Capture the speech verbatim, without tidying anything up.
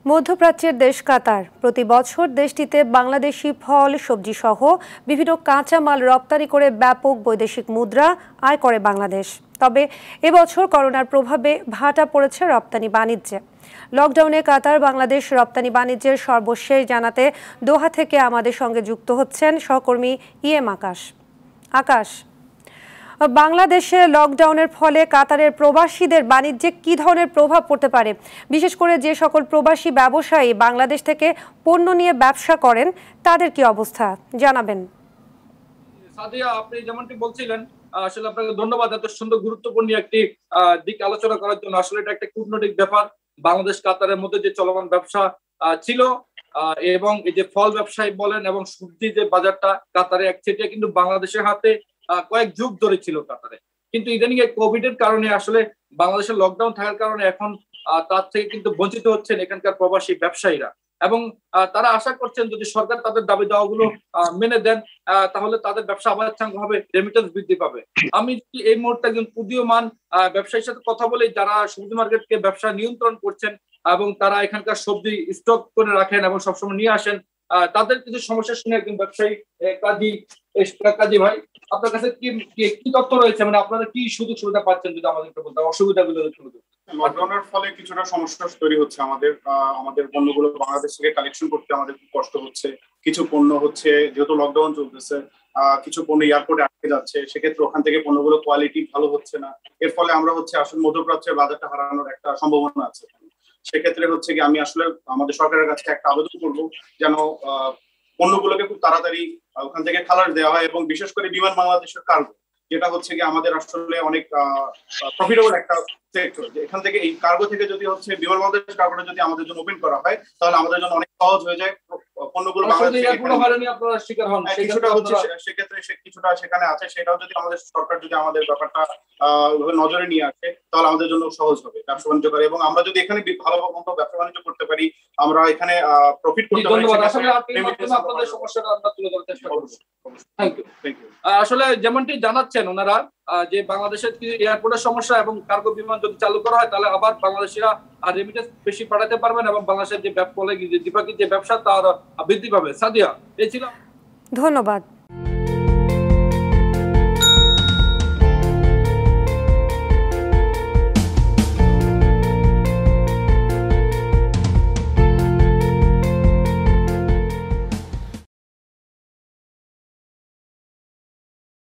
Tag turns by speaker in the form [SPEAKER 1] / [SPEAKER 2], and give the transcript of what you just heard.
[SPEAKER 1] মধ্যপ্রাচ্যের দেশ কাতার প্রতি বছর দেশটিতে বাংলাদেশি ফল সবজি সহ বিভিন্ন কাঁচামাল রপ্তানি করে ব্যাপক বৈদেশিক মুদ্রা আয় করে বাংলাদেশ। তবে এবছর করোনার প্রভাবে ভাটা পড়েছে রপ্তানি বাণিজ্যে। লকডাউনে কাতার বাংলাদেশ রপ্তানি বাণিজ্যের সর্বশেষ জানাতে দোহা থেকে আমাদের সঙ্গে যুক্ত হচ্ছেন সহকর্মী ইএম আকাশ। আকাশ, বাংলাদেশে লকডাউনের ফলে কাতারের প্রবাসীদের বাণিজ্যে কি ধরনের প্রভাব পড়তে পারে, বিশেষ করে যে সকল প্রবাসী ব্যবসায়ী বাংলাদেশ থেকে পণ্য নিয়ে ব্যবসা করেন তাদের কি অবস্থা জানাবেন?
[SPEAKER 2] সাদিয়া, আপনি যেমনটি বলছিলেন, আসলে আপনাকে ধন্যবাদ এত সুন্দর গুরুত্বপূর্ণ একটি দিক আলোচনা করার জন্য। আসলে এটা একটা কূটনৈতিক ব্যাপার। বাংলাদেশ কাতারের মধ্যে যে চলমান ব্যবসা ছিল এবং এই যে ফল ব্যবসায়ী বলেন এবং সবজি যে বাজারটা কাতারে একচেটিয়া কিন্তু বাংলাদেশের হাতে কয়েক যুগ ধরে ছিল কাতারে, কিন্তু ইদানিং এই কোভিড এর কারণে আসলে বাংলাদেশের লকডাউন থাকার কারণে এখন তার থেকে কিন্তু বঞ্চিত হচ্ছেন এখানকার প্রবাসী ব্যবসায়ীরা। এবং তারা আশা করছেন যদি সরকার তাদের দাবি দাওয়াগুলো মেনে দেন তাহলে তাদের ব্যবসা আবারভাবে রেমিটেন্স বৃদ্ধি পাবে। আমি এই মুহূর্তে একজন উদীয়মান ব্যবসায়ীর সাথে কথা বলে যারা সবজি মার্কেটকে ব্যবসা নিয়ন্ত্রণ করছেন এবং তারা এখানকার সবজি স্টক করে রাখেন এবং সবসময় নিয়ে আসেন, তাদের কিছু সমস্যা শুনে একজন ব্যবসায়ী কাজী কাজী ভাই, আপনার কাছে কি কি তথ্য রয়েছে, মানে আপনারা কি সুযোগ সুবিধা পাচ্ছেন যদি আমাদেরকে বলতেন, অসুবিধাগুলো?
[SPEAKER 3] লকডাউনের ফলে কিছুটা সমস্যা তৈরি হচ্ছে আমাদের আমাদের পণ্যগুলো বাংলাদেশ থেকে কালেকশন করতে আমাদের খুব কষ্ট হচ্ছে। কিছু পণ্য হচ্ছে যেহেতু লকডাউন চলতেছে কিছু পণ্য এয়ারপোর্টে আটকে যাচ্ছে, সেক্ষেত্রে ওখান থেকে পণ্যগুলো কোয়ালিটি ভালো হচ্ছে না। এর ফলে আমরা হচ্ছে আসলে মধ্যপ্রাচ্যের বাজারটা হারানোর একটা সম্ভাবনা আছে। সেক্ষেত্রে হচ্ছে কি আমি আসলে আমাদের সরকারের কাছে একটা আবেদন করবো যেন পণ্যগুলোকে খুব তাড়াতাড়ি ওখান থেকে খালাস দেওয়া হয় এবং বিশেষ করে বিমান বাংলাদেশের কার্গো, যেটা হচ্ছে কি আমাদের আসলে অনেক প্রফিটেবল একটা সেক্টর। এখান থেকে এই কার্গো থেকে যদি হচ্ছে বিমান বাংলাদেশ কার্গোটা যদি আমাদের জন্য ওপেন করা হয় তাহলে আমাদের জন্য অনেক সহজ হয়ে যায় পণ্যগুলো কিছুটা হচ্ছে সেক্ষেত্রে কিছুটা সেখানে আছে, সেটাও যদি আমাদের সরকার যদি আমাদের ব্যাপারটা নজরে নিয়ে আসে তাহলে আমাদের জন্য সহজ হবে ব্যবসা বাণিজ্য করে এবং আমরা যদি এখানে ভালো মতো ব্যবসা বাণিজ্য করতে পারি, আমরা এখানে প্রফিট করতে পারি।
[SPEAKER 2] আসলে যেমনটি জানাচ্ছেন ওনারা যে বাংলাদেশের এয়ারপোর্টের সমস্যা এবং কার্গো বিমান যদি চালু করা হয় তাহলে আবার বাংলাদেশিরা রেমিটেন্স বেশি পাঠাতে পারবেন এবং বাংলাদেশের যে দ্বিপাক্ষিক যে ব্যবসা তার বৃদ্ধি পাবে। সাদিয়া, এই ছিল।
[SPEAKER 1] ধন্যবাদ।